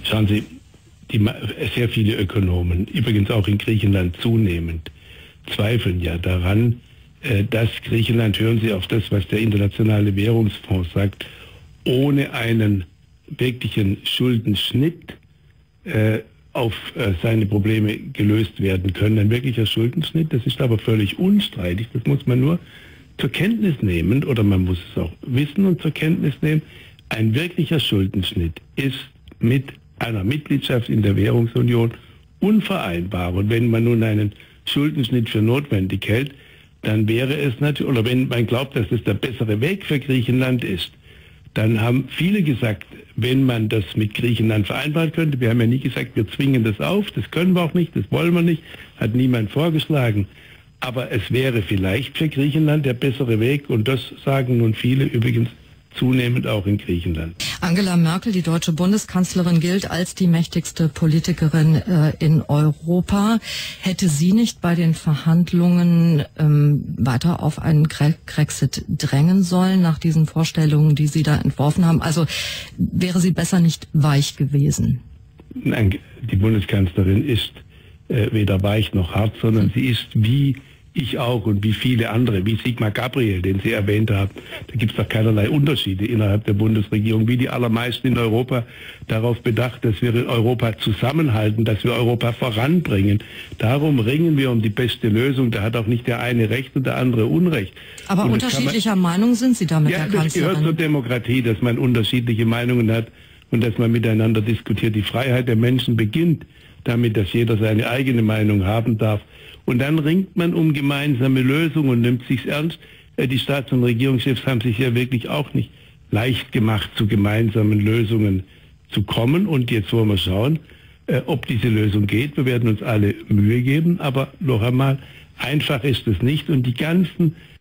Schauen Sie, sehr viele Ökonomen, übrigens auch in Griechenland zunehmend, zweifeln ja daran, dass Griechenland, hören Sie auf das, was der Internationale Währungsfonds sagt, ohne einen wirklichen Schuldenschnitt auf seine Probleme gelöst werden können. Ein wirklicher Schuldenschnitt, das ist aber völlig unstreitig, das muss man nur zur Kenntnis nehmen, oder man muss es auch wissen und zur Kenntnis nehmen, ein wirklicher Schuldenschnitt ist mit einer Mitgliedschaft in der Währungsunion unvereinbar. Und wenn man nun einen Schuldenschnitt für notwendig hält, dann wäre es natürlich, oder wenn man glaubt, dass es der bessere Weg für Griechenland ist, dann haben viele gesagt, wenn man das mit Griechenland vereinbaren könnte, wir haben ja nie gesagt, wir zwingen das auf, das können wir auch nicht, das wollen wir nicht, hat niemand vorgeschlagen. Aber es wäre vielleicht für Griechenland der bessere Weg, und das sagen nun viele übrigens zunehmend auch in Griechenland. Angela Merkel, die deutsche Bundeskanzlerin, gilt als die mächtigste Politikerin in Europa. Hätte sie nicht bei den Verhandlungen weiter auf einen Grexit drängen sollen, nach diesen Vorstellungen, die Sie da entworfen haben? Also wäre sie besser nicht weich gewesen? Nein, die Bundeskanzlerin ist weder weich noch hart, sondern sie ist wie ich auch und wie viele andere, wie Sigmar Gabriel, den Sie erwähnt haben. Da gibt es doch keinerlei Unterschiede innerhalb der Bundesregierung, wie die allermeisten in Europa darauf bedacht, dass wir Europa zusammenhalten, dass wir Europa voranbringen. Darum ringen wir um die beste Lösung. Da hat auch nicht der eine Recht und der andere Unrecht. Aber unterschiedlicher Meinung sind Sie damit, Herr Kanzlerin? Ja, das gehört zur Demokratie, dass man unterschiedliche Meinungen hat und dass man miteinander diskutiert. Die Freiheit der Menschen beginnt damit, dass jeder seine eigene Meinung haben darf. Und dann ringt man um gemeinsame Lösungen und nimmt sich's ernst. Die Staats- und Regierungschefs haben sich ja wirklich auch nicht leicht gemacht, zu gemeinsamen Lösungen zu kommen. Und jetzt wollen wir schauen, ob diese Lösung geht. Wir werden uns alle Mühe geben, aber noch einmal, einfach ist es nicht. Und die ganzen